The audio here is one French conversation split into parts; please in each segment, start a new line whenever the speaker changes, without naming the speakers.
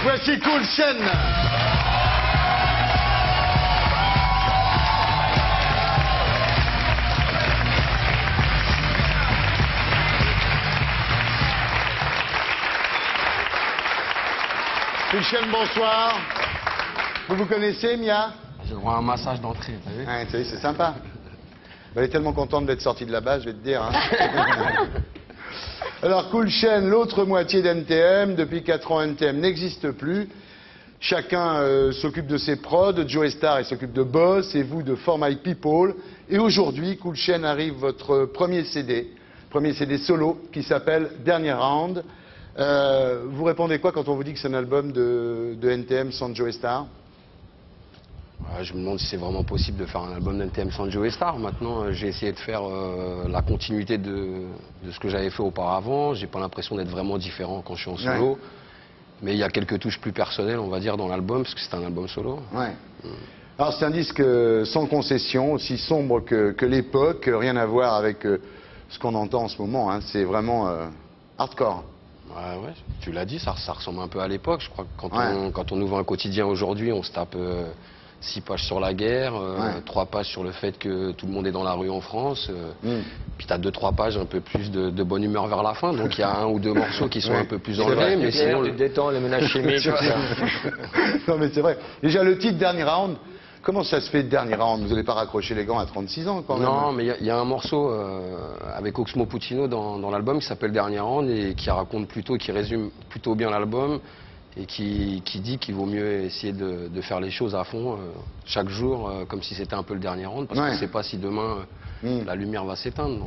Voici Cool Chain. Cool Chain, bonsoir. Vous connaissez, Mia?
J'ai le droit à un massage d'entrée, t'as vu?
Ouais, tu sais, c'est sympa. Elle est tellement contente d'être sortie de là-bas, je vais te dire. Hein. Alors, Cool Chain, l'autre moitié d'NTM. Depuis 4 ans, NTM n'existe plus. Chacun s'occupe de ses prods. Joey Starr, il s'occupe de Boss, et vous de For My People. Et aujourd'hui, Cool Chain arrive votre premier CD solo, qui s'appelle Dernier Round. Vous répondez quoi quand on vous dit que c'est un album de NTM sans Joey Starr?
Je me demande si c'est vraiment possible de faire un album d'NTM sans Joey Starr. Maintenant, j'ai essayé de faire la continuité de ce que j'avais fait auparavant. J'ai pas l'impression d'être vraiment différent quand je suis en solo. Ouais. Mais il y a quelques touches plus personnelles, on va dire, dans l'album, parce que c'est un album solo.
Ouais. Alors, c'est un disque sans concession, aussi sombre que l'époque. Rien à voir avec ce qu'on entend en ce moment. Hein. C'est vraiment hardcore.
Ouais, tu l'as dit, ça ressemble un peu à l'époque. Je crois que quand on ouvre un quotidien aujourd'hui, on se tape 6 pages sur la guerre, 3 pages sur le fait que tout le monde est dans la rue en France, puis tu as 2-3 pages un peu plus de bonne humeur vers la fin, donc il y a 1 ou 2 morceaux qui sont un peu plus enlevés, mais sinon...
Tu détends les ménages chimiques,
Non mais c'est vrai. Déjà le titre Dernier Round, comment ça se fait Dernier Round? Vous n'allez pas raccrocher les gants à 36 ans quand même?
Non, mais il y a un morceau avec Oxmo Puccino dans l'album qui s'appelle Dernier Round et qui raconte plutôt, qui résume plutôt bien l'album. Et qui dit qu'il vaut mieux essayer de faire les choses à fond chaque jour, comme si c'était un peu le dernier round, parce qu'on ne sait pas si demain la lumière va s'éteindre.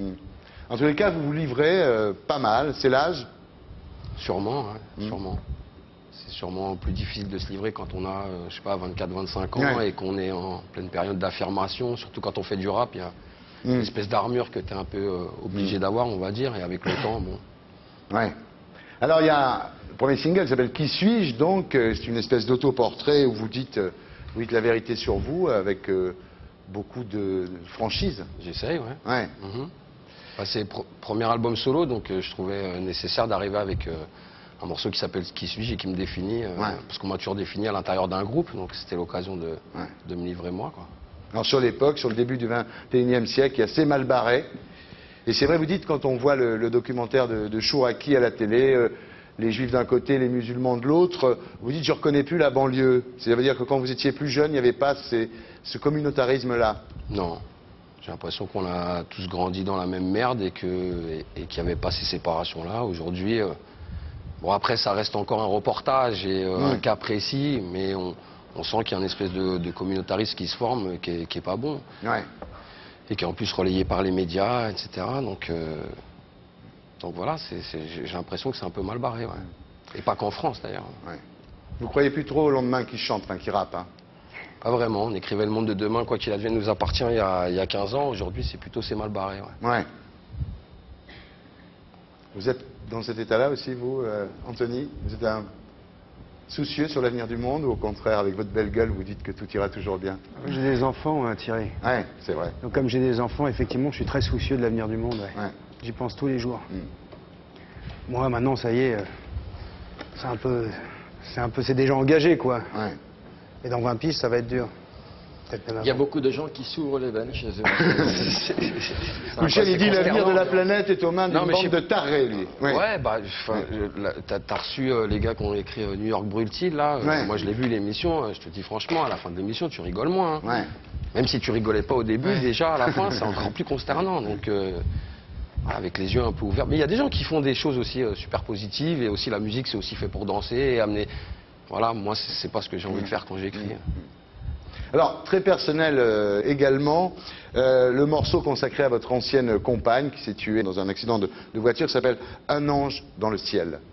En tous les cas, vous vous livrez pas mal, c'est l'âge?
Sûrement, sûrement. C'est sûrement plus difficile de se livrer quand on a, je sais pas, 24-25 ans et qu'on est en pleine période d'affirmation, surtout quand on fait du rap, il y a une espèce d'armure que tu es un peu obligé d'avoir, on va dire, et avec le temps, bon...
Ouais. Alors, il y a le premier single qui s'appelle Qui suis-je, donc c'est une espèce d'autoportrait où vous dites la vérité sur vous avec beaucoup de franchise.
J'essaye, ouais. C'est le premier album solo, donc je trouvais nécessaire d'arriver avec un morceau qui s'appelle Qui suis-je et qui me définit, parce qu'on m'a toujours défini à l'intérieur d'un groupe, donc c'était l'occasion de me livrer moi, quoi.
Alors sur l'époque, sur le début du 21e siècle, il y a assez mal barré. Et c'est vrai, vous dites, quand on voit le documentaire de Chouraki à la télé, les juifs d'un côté, les musulmans de l'autre, vous dites, je ne reconnais plus la banlieue. Ça veut dire que quand vous étiez plus jeune, il n'y avait pas ce communautarisme-là?
Non. J'ai l'impression qu'on a tous grandi dans la même merde et qu'il n'y avait pas ces séparations-là. Aujourd'hui, bon après, ça reste encore un reportage et un cas précis, mais on sent qu'il y a une espèce de communautarisme qui se forme, qui est pas bon. Et qui est en plus relayé par les médias, etc. Donc voilà, j'ai l'impression que c'est un peu mal barré, Et pas qu'en France, d'ailleurs.
Vous croyez plus trop au lendemain qui chante, qui rappe, hein?
Pas vraiment. On écrivait Le Monde de Demain, quoi qu'il advienne, nous appartient il y a 15 ans. Aujourd'hui, c'est mal barré,
Vous êtes dans cet état-là aussi, vous, Anthony? Vous êtes soucieux sur l'avenir du monde, ou au contraire, avec votre belle gueule, vous dites que tout ira toujours bien?
J'ai des enfants, Thierry.
Ouais, c'est vrai.
Donc comme j'ai des enfants, effectivement, je suis très soucieux de l'avenir du monde. J'y pense tous les jours. Moi, maintenant, ça y est, c'est déjà engagé, quoi. Et dans 20 pistes, ça va être dur.
Il y a beaucoup de gens qui s'ouvrent les veines chez eux.
Michel, il dit l'avenir de la planète est aux mains d'une bande de tarés, lui.
T'as reçu les gars qui ont écrit New York Brûle-t-il, là. Moi, je l'ai vu, l'émission. Je te dis franchement, à la fin de l'émission, tu rigoles moins. Même si tu rigolais pas au début, déjà, à la fin, c'est encore plus consternant. Donc, avec les yeux un peu ouverts. Mais il y a des gens qui font des choses aussi super positives. Et aussi, la musique, c'est aussi fait pour danser et amener... Voilà, moi, c'est pas ce que j'ai envie de faire quand j'écris.
Alors, très personnel également, le morceau consacré à votre ancienne compagne qui s'est tuée dans un accident de voiture s'appelle Un ange dans le ciel.